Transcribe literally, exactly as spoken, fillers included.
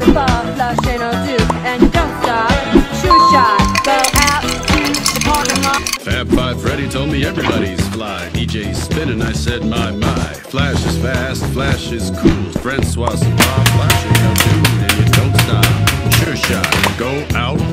bar, flush and I'll do, and you don't stop. Sure shot, go out to the parking lot. Fab Five Freddy told me everybody's fly. D J spinning, I said my my. Flash is fast, flash is cool. Francois Savoir, flashing no dude, and you don't stop. Sure shot, go out